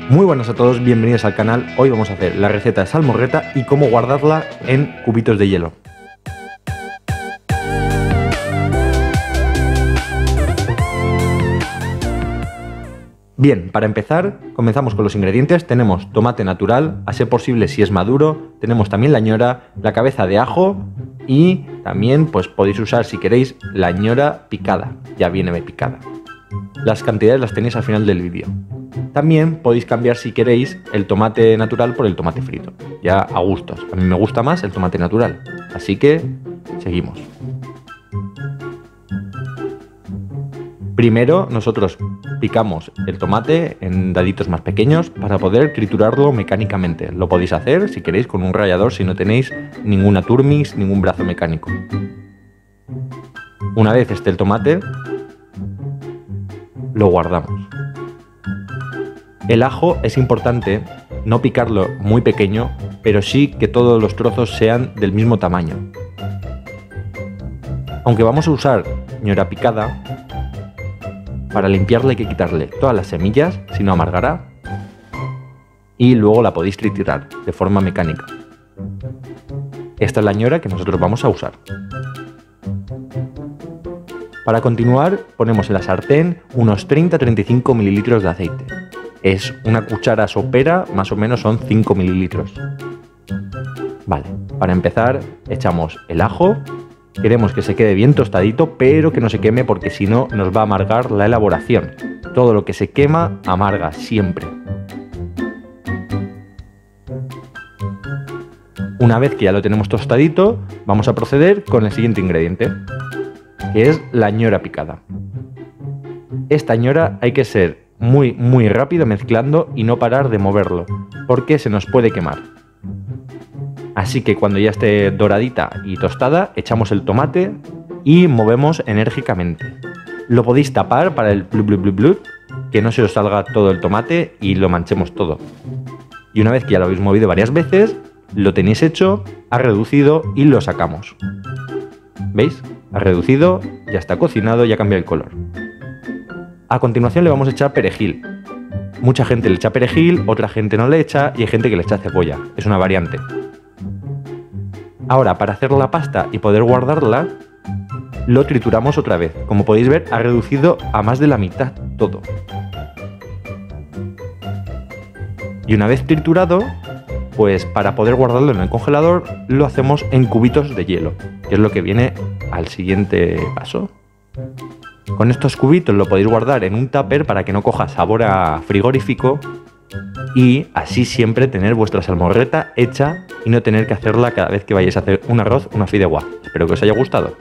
Muy buenas a todos, bienvenidos al canal. Hoy vamos a hacer la receta de salmorreta y cómo guardarla en cubitos de hielo. Bien, para empezar, comenzamos con los ingredientes. Tenemos tomate natural, a ser posible si es maduro. Tenemos también la ñora, la cabeza de ajo y también pues podéis usar si queréis la ñora picada, ya viene picada. Las cantidades las tenéis al final del vídeo. También podéis cambiar si queréis el tomate natural por el tomate frito, ya a gustos. A mí me gusta más el tomate natural, así que seguimos. Primero nosotros picamos el tomate en daditos más pequeños para poder triturarlo mecánicamente. Lo podéis hacer si queréis con un rallador si no tenéis ninguna turmix, ningún brazo mecánico. Una vez esté el tomate, lo guardamos. El ajo es importante no picarlo muy pequeño, pero sí que todos los trozos sean del mismo tamaño. Aunque vamos a usar ñora picada, para limpiarla hay que quitarle todas las semillas, si no amargará, y luego la podéis triturar de forma mecánica. Esta es la ñora que nosotros vamos a usar. Para continuar, ponemos en la sartén unos 30-35 mililitros de aceite. Es una cuchara sopera, más o menos son 5 mililitros. Vale, para empezar echamos el ajo. Queremos que se quede bien tostadito, pero que no se queme porque si no nos va a amargar la elaboración. Todo lo que se quema amarga siempre. Una vez que ya lo tenemos tostadito, vamos a proceder con el siguiente ingrediente, que es la ñora picada. Esta ñora hay que ser muy rápido mezclando y no parar de moverlo, porque se nos puede quemar. Así que cuando ya esté doradita y tostada, echamos el tomate y movemos enérgicamente. Lo podéis tapar para el blu, que no se os salga todo el tomate y lo manchemos todo. Y una vez que ya lo habéis movido varias veces, lo tenéis hecho, ha reducido y lo sacamos. ¿Veis? Ha reducido, ya está cocinado, ya cambia el color. A continuación le vamos a echar perejil. Mucha gente le echa perejil, otra gente no le echa y hay gente que le echa cebolla. Es una variante. Ahora, para hacer la pasta y poder guardarla, lo trituramos otra vez. Como podéis ver, ha reducido a más de la mitad todo. Y una vez triturado, pues para poder guardarlo en el congelador, lo hacemos en cubitos de hielo, que es lo que viene al siguiente paso. Con estos cubitos lo podéis guardar en un tupper para que no coja sabor a frigorífico y así siempre tener vuestra salmorreta hecha y no tener que hacerla cada vez que vayáis a hacer un arroz o una fideuá. Espero que os haya gustado.